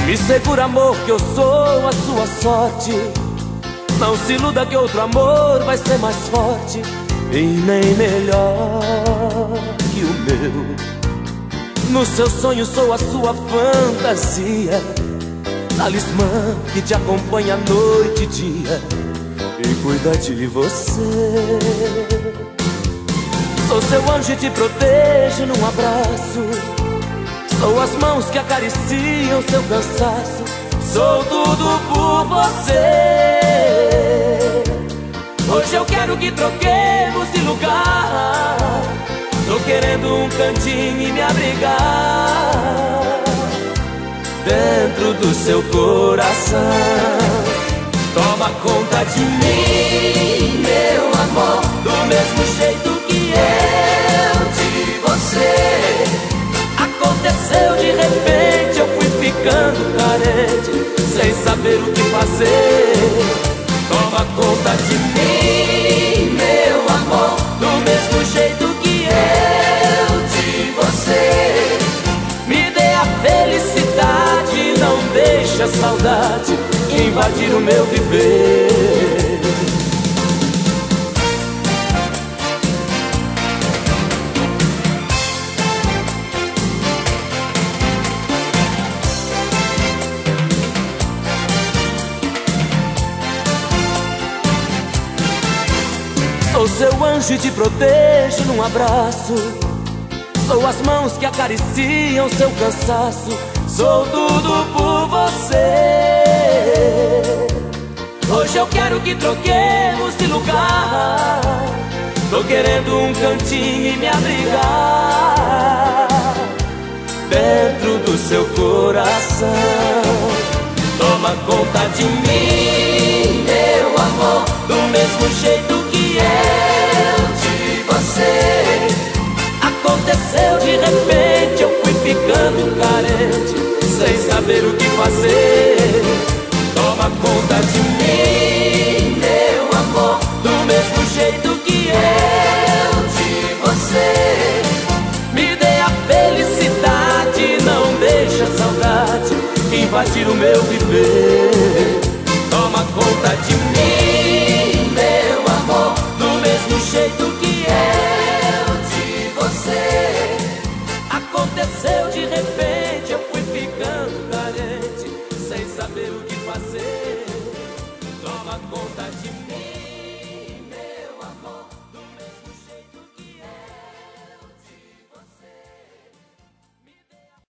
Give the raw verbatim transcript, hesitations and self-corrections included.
Me segura, amor, que eu sou a sua sorte. Não se iluda que outro amor vai ser mais forte e nem melhor que o meu. No seu sonho sou a sua fantasia, talismã que te acompanha noite e dia e cuida de você. Sou seu anjo e te protejo num abraço. Sou as mãos que acariciam seu cansaço. Sou tudo por você. Hoje eu quero que troquemos de lugar. Tô querendo um cantinho e me abrigar dentro do seu coração. Toma conta de mim, meu amor, do mesmo jeito que eu de você. Aconteceu de repente, eu fui ficando carente, sem saber o que fazer. Toma conta de mim, meu amor, do mesmo jeito que eu de você. Me dê a felicidade, não deixe a saudade invadir o meu viver. Sou seu anjo e te protejo num abraço. Sou as mãos que acariciam seu cansaço. Sou tudo por você. Hoje eu quero que troquemos de lugar. Tô querendo um cantinho e me abrigar dentro do seu coração. Toma conta de mim, meu amor, do mesmo jeito que eu de você. Aconteceu de repente, eu fui ficando carente, sem saber o que fazer. Toma conta de mim, meu amor, do mesmo jeito que eu de você. Me dê a felicidade, não deixe a saudade invadir o meu viver. Toma conta de mim, meu amor, do mesmo jeito que eu de você. Aconteceu de repente, eu fui ficando carente, sem saber o que fazer. Toma conta